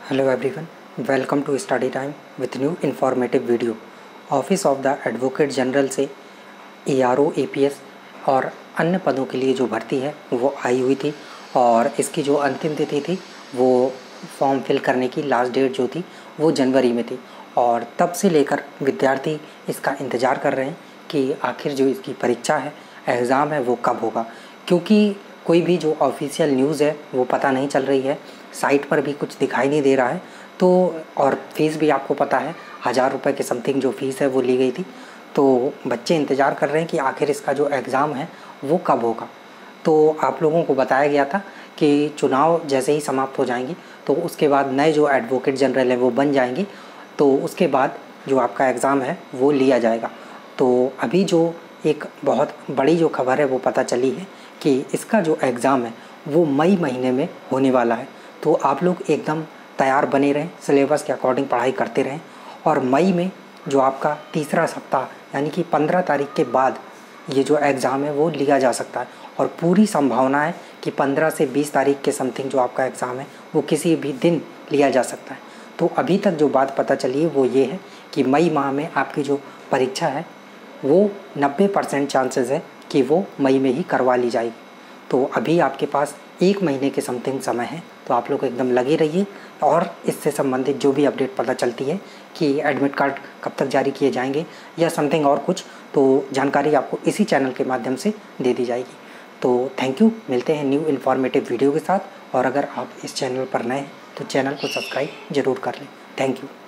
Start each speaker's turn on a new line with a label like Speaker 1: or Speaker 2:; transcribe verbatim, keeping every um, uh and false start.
Speaker 1: Hello everyone, welcome to study time with new informative video. Office of the advocate general से A R O, A P S और अन्य पदों के लिए जो भर्ती है वो आई हुई थी और इसकी जो अंतिम तिथि थी वो फॉर्म फिल करने की लास्ट डेट जो थी वो जनवरी में थी और तब से लेकर विद्यार्थी इसका इंतज़ार कर रहे हैं कि आखिर जो इसकी परीक्षा है, एग्ज़ाम है, वो कब होगा, क्योंकि कोई भी जो ऑफिशियल न्यूज़ है वो पता नहीं चल रही है, साइट पर भी कुछ दिखाई नहीं दे रहा है। तो और फीस भी आपको पता है, हज़ार रुपये के समथिंग जो फ़ीस है वो ली गई थी। तो बच्चे इंतज़ार कर रहे हैं कि आखिर इसका जो एग्ज़ाम है वो कब होगा। तो आप लोगों को बताया गया था कि चुनाव जैसे ही समाप्त हो जाएंगी तो उसके बाद नए जो एडवोकेट जनरल है वो बन जाएंगी, तो उसके बाद जो आपका एग्ज़ाम है वो लिया जाएगा। तो अभी जो एक बहुत बड़ी जो खबर है वो पता चली है कि इसका जो एग्ज़ाम है वो मई महीने में होने वाला है। तो आप लोग एकदम तैयार बने रहें, सिलेबस के अकॉर्डिंग पढ़ाई करते रहें और मई में जो आपका तीसरा सप्ताह यानी कि पंद्रह तारीख के बाद ये जो एग्ज़ाम है वो लिया जा सकता है और पूरी संभावना है कि पंद्रह से बीस तारीख के समथिंग जो आपका एग्ज़ाम है वो किसी भी दिन लिया जा सकता है। तो अभी तक जो बात पता चली है वो ये है कि मई माह में आपकी जो परीक्षा है वो नब्बे परसेंट चांसेस है कि वो मई में ही करवा ली जाएगी। तो अभी आपके पास एक महीने के समथिंग समय है, तो आप लोग एकदम लगे रहिए और इससे संबंधित जो भी अपडेट पता चलती है कि एडमिट कार्ड कब तक जारी किए जाएंगे या समथिंग और कुछ, तो जानकारी आपको इसी चैनल के माध्यम से दे दी जाएगी। तो थैंक यू, मिलते हैं न्यू इन्फॉर्मेटिव वीडियो के साथ और अगर आप इस चैनल पर नए हैं तो चैनल को सब्सक्राइब ज़रूर कर लें। Thank you.